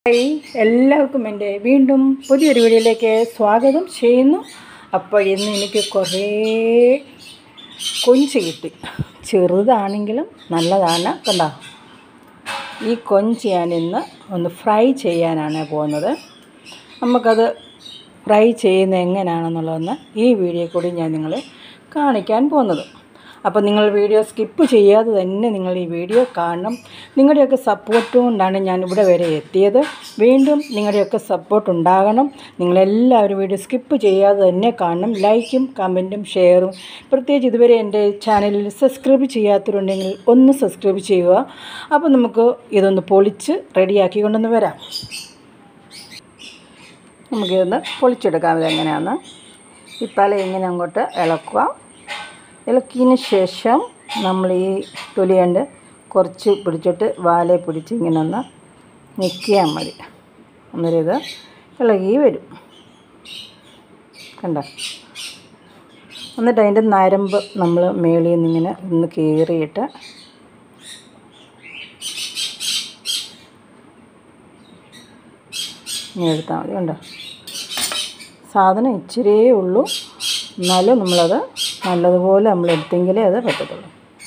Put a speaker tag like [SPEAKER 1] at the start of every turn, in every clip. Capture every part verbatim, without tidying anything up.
[SPEAKER 1] Hi, എല്ലാവർക്കും എൻ്റെ വീണ്ടും പുതിയൊരു വീഡിയോയിലേക്ക് സ്വാഗതം ചെയ്യുന്നു. അപ്പോൾ ഇന്ന് എനിക്ക് കുറേ കൊഞ്ച് കിട്ടി. ചെറുതാണെങ്കിലും നല്ലതാണ്. കണ്ടോ, ഈ കൊഞ്ച് ഞാൻ ഇന്ന് ഒന്ന് ഫ്രൈ ചെയ്യാനാണ് പോകുന്നത്. നമുക്കത് ഫ്രൈ ചെയ്യുന്നത് എങ്ങനെയാണെന്നുള്ളതെന്ന് ഈ വീഡിയോ കൂടി ഞാൻ നിങ്ങളെ കാണിക്കാൻ പോകുന്നത്. അപ്പോൾ നിങ്ങൾ വീഡിയോ സ്കിപ്പ് ചെയ്യാതെ തന്നെ നിങ്ങൾ ഈ വീഡിയോ കാണണം. നിങ്ങളുടെയൊക്കെ സപ്പോർട്ട് കൊണ്ടാണ് ഞാൻ ഇവിടെ വരെ എത്തിയത്. വീണ്ടും നിങ്ങളുടെയൊക്കെ സപ്പോർട്ട് ഉണ്ടാകണം. നിങ്ങളെല്ലാവരും വീഡിയോ സ്കിപ്പ് ചെയ്യാതെ തന്നെ കാണണം. ലൈക്കും കമൻറ്റും ഷെയറും, പ്രത്യേകിച്ച് ഇതുവരെ എൻ്റെ ചാനലിൽ സബ്സ്ക്രൈബ് ചെയ്യാത്തവരുണ്ടെങ്കിൽ ഒന്ന് സബ്സ്ക്രൈബ് ചെയ്യുക. അപ്പോൾ നമുക്ക് ഇതൊന്ന് പൊളിച്ച് റെഡിയാക്കി കൊണ്ടൊന്ന് വരാം. നമുക്കിതൊന്ന് പൊളിച്ചെടുക്കാം. ഇതെങ്ങനെയാണ് ഈ തല ഇങ്ങനെ അങ്ങോട്ട് ഇളക്കുക. ഇളക്കിയതിന് ശേഷം നമ്മൾ ഈ തൊലി കൊണ്ട് കുറച്ച് പിടിച്ചിട്ട് വാലെ പിടിച്ച് ഇങ്ങനെ ഒന്ന് ഞെക്കിയാൽ മതി. അന്നേരം ഇത് ഇളകി വരും. കണ്ടോ? എന്നിട്ട് അതിൻ്റെ നരമ്പ് നമ്മൾ മേളിൽ നിന്ന് ഇങ്ങനെ ഒന്ന് കീറിയിട്ട് ഇങ്ങനെ എടുത്താൽ മതി. കണ്ടോ? സാധനം ഇച്ചിരിയേ ഉള്ളൂ, എന്നാലും നമ്മളത് നല്ലതുപോലെ നമ്മൾ എടുത്തെങ്കിലേ അത് പറ്റത്തുള്ളൂ.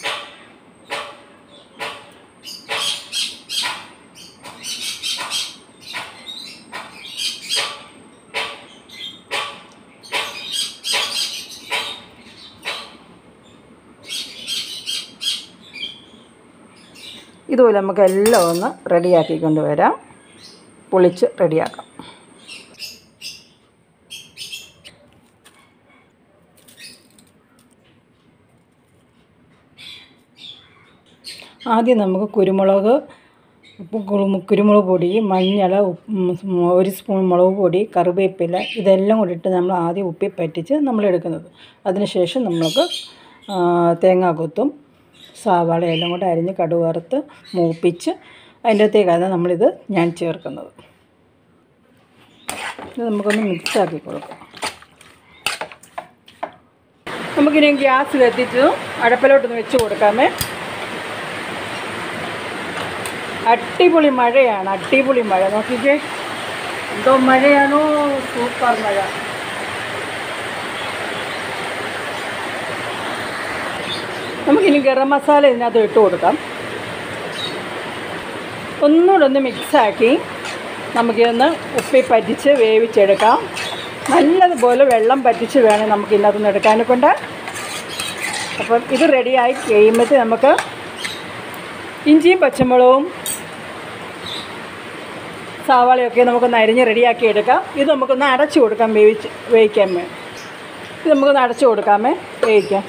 [SPEAKER 1] ഇതുപോലെ നമുക്ക് എല്ലാം ഒന്ന് റെഡിയാക്കി കൊണ്ടുവരാം. പൊളിച്ച് റെഡിയാക്കാം. ആദ്യം നമുക്ക് കുരുമുളക് കുരുമുളക് പൊടി, മഞ്ഞൾ, ഒരു സ്പൂൺ മുളക് പൊടി, കറിവേപ്പില ഇതെല്ലാം കൂടിയിട്ട് നമ്മൾ ആദ്യം ഉപ്പി പറ്റിച്ച് നമ്മൾ എടുക്കുന്നത്. അതിനുശേഷം നമുക്ക് തേങ്ങാക്കൊത്തും സവാള എല്ലാം കൂടെ അരിഞ്ഞ് കടുക് വറുത്ത് മൂപ്പിച്ച് അതിൻ്റെ അകത്തേക്കാണ് നമ്മളിത് ഞാൻ ചേർക്കുന്നത്. ഇത് നമുക്കൊന്ന് മിക്സാക്കി കൊടുക്കാം. നമുക്കിനി ഗ്യാസ് കത്തിച്ച് അടുപ്പിലോട്ടൊന്ന് വെച്ച് കൊടുക്കാമേ. അടിപൊളി മഴയാണ്, അടിപൊളി മഴ. നോക്കിക്കേ, എന്തോ മഴയാണോ, സൂപ്പർ മഴ. നമുക്കിനി ഗരം മസാല ഇതിനകത്ത് ഇട്ട് കൊടുക്കാം. ഒന്നുകൂടെ ഒന്ന് മിക്സാക്കി നമുക്കിതൊന്ന് ഉപ്പി പറ്റിച്ച് വേവിച്ചെടുക്കാം. നല്ലതുപോലെ വെള്ളം പറ്റിച്ച് വേണം നമുക്ക് ഇതിനകത്തുനിന്ന് എടുക്കാനെ കൊണ്ട്. അപ്പം ഇത് റെഡിയായി കഴിയുമ്പോഴത്തേ നമുക്ക് ഇഞ്ചിയും പച്ചമുളകും സവാളയൊക്കെ നമുക്കൊന്ന് അരിഞ്ഞ് റെഡിയാക്കി എടുക്കാം. ഇത് നമുക്കൊന്ന് അടച്ചു കൊടുക്കാം, വേവിച്ച് വേവിക്കാൻ വേണ്ടി. ഇത് നമുക്കൊന്ന് അടച്ചു കൊടുക്കാമേ, വേവിക്കാം.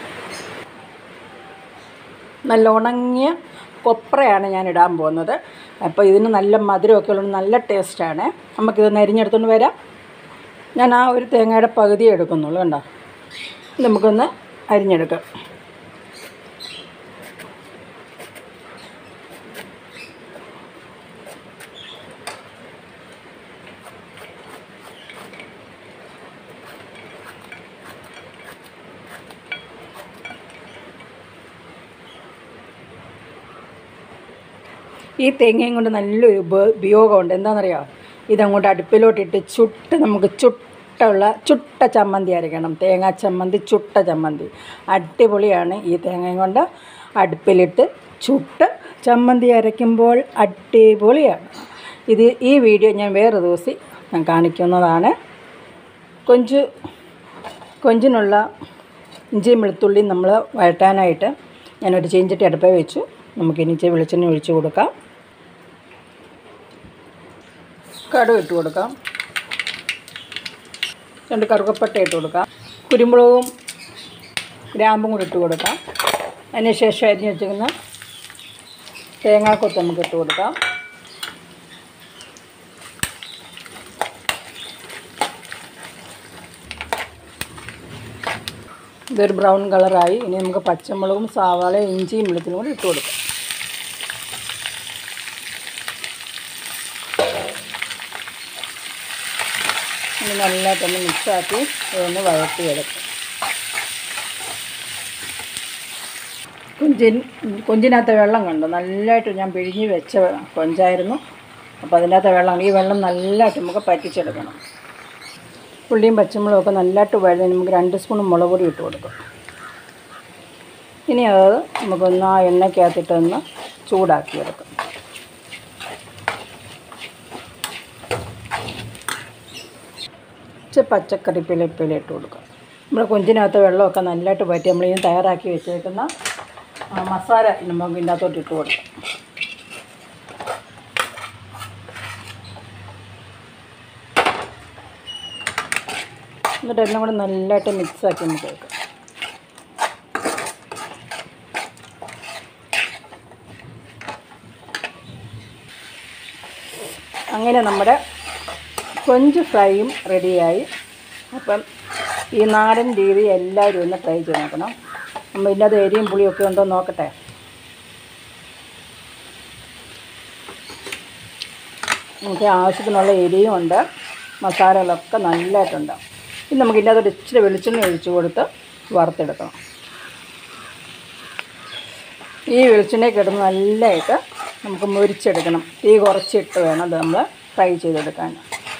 [SPEAKER 1] നല്ല ഉണങ്ങിയ കൊപ്രയാണ് ഞാൻ ഇടാൻ പോകുന്നത്. അപ്പോൾ ഇതിന് നല്ല മധുരമൊക്കെ ഉള്ള നല്ല ടേസ്റ്റാണ്. നമുക്കിതൊന്ന് അരിഞ്ഞെടുത്തുകൊണ്ട് വരാം. ഞാൻ ആ ഒരു തേങ്ങയുടെ പകുതി എടുക്കുന്നുള്ളൂ. കണ്ടോ? നമുക്കൊന്ന് അരിഞ്ഞെടുക്കാം. ഈ തേങ്ങയും കൊണ്ട് നല്ലൊരു ഉപയോഗമുണ്ട്. എന്താണെന്നറിയാമോ? ഇതങ്ങോട്ട് അടുപ്പിലോട്ടിട്ട് ചുട്ട് നമുക്ക് ചുട്ടുള്ള ചുട്ട ചമ്മന്തി അരയ്ക്കണം. തേങ്ങാ ചമ്മന്തി, ചുട്ട ചമ്മന്തി അടിപൊളിയാണ്. ഈ തേങ്ങയും കൊണ്ട് അടുപ്പിലിട്ട് ചുട്ട് ചമ്മന്തി അരയ്ക്കുമ്പോൾ അടിപൊളിയാണ്. ഇത് ഈ വീഡിയോ ഞാൻ വേറെ ദിവസം ഞാൻ കാണിക്കുന്നതാണ്. കൊഞ്ച് കൊഞ്ചിനുള്ള ഇഞ്ചിയും വെളുത്തുള്ളിയും നമ്മൾ വഴറ്റാനായിട്ട് ഞാനൊരു ചീഞ്ചട്ടി അടുപ്പേ വെച്ചു. നമുക്കിനി ഇച്ചിരി വെളിച്ചെണ്ണ ഒഴിച്ച് കൊടുക്കാം. കടുക് ഇട്ട് കൊടുക്കാം. രണ്ട് കറുകപ്പട്ട ഇട്ട് കൊടുക്കാം. കുരുമുളകും ഗ്രാമ്പും കൂടി ഇട്ട് കൊടുക്കാം. അതിന് ശേഷം അരിഞ്ഞ് വെച്ചിരിക്കുന്ന തേങ്ങാക്കൊത്ത് നമുക്ക് ഇട്ട് കൊടുക്കാം. ഇതൊരു ബ്രൗൺ കളറായി. ഇനി നമുക്ക് പച്ചമുളകും സവാളയും ഇഞ്ചിയും വെളുത്തുള്ളിയും കൂടി ഇട്ട് കൊടുക്കാം. ഇനി നല്ലതായിട്ടൊന്ന് മിക്സാക്കി ഇതൊന്ന് വഴറ്റിയെടുക്കാം. കൊഞ്ചിൻ കൊഞ്ചിനകത്തെ വെള്ളം കണ്ടോ, നല്ലതായിട്ട് ഞാൻ പിഴിഞ്ഞ് വെച്ച കൊഞ്ചായിരുന്നു. അപ്പോൾ അതിൻ്റെ അകത്ത് വെള്ളം ഈ വെള്ളം നല്ലതായിട്ട് നമുക്ക് പറ്റിച്ചെടുക്കണം. ഉള്ളിയും പച്ചമുളകും ഒക്കെ നല്ലതായിട്ട് വഴുതി നമുക്ക് രണ്ട് സ്പൂൺ മുളക് പൊടി ഇട്ട് കൊടുക്കും. ഇനി അത് നമുക്കൊന്ന് ആ എണ്ണയ്ക്കകത്തിട്ടൊന്ന് ചൂടാക്കിയെടുക്കും. ഇച്ചിരി പച്ചക്കറിപ്പില ഇട്ട് കൊടുക്കുക. നമ്മുടെ കൊഞ്ചിനകത്ത് വെള്ളമൊക്കെ നല്ലതായിട്ട് പറ്റി നമ്മളിനി തയ്യാറാക്കി വെച്ചേക്കുന്ന മസാല നമുക്ക് ഇതിൻ്റെ അകത്തോട്ട് ഇട്ട് കൊടുക്കാം. എന്നിട്ട് എല്ലാം കൂടെ നല്ലതായിട്ട് മിക്സാക്കി നമുക്ക് വെക്കാം. അങ്ങനെ നമ്മുടെ കൊഞ്ച് ഫ്രൈയും റെഡിയായി. അപ്പം ഈ നാടൻ രീതി എല്ലാവരും ഒന്ന് ട്രൈ ചെയ്ത് നോക്കണം. നമ്മൾ ഇതിൻ്റെ എരിയും പുളിയൊക്കെ ഉണ്ടോ നോക്കട്ടെ. നമുക്ക് ആവശ്യത്തിനുള്ള എരിയും ഉണ്ട്, മസാലകളൊക്കെ നല്ലതായിട്ടുണ്ട്. ഇനി നമുക്ക് ഇതിൻ്റെ അകത്തോട്ട് ഇച്ചിരി വെളിച്ചെണ്ണ ഒഴിച്ച് കൊടുത്ത് വറുത്തെടുക്കണം. ഈ വെളിച്ചെണ്ണയിൽ കിടന്ന് നല്ലതായിട്ട് നമുക്ക് മുരിച്ചെടുക്കണം. തീ കുറച്ചിട്ട് വേണം അത് നമ്മൾ ഫ്രൈ ചെയ്തെടുക്കാൻ.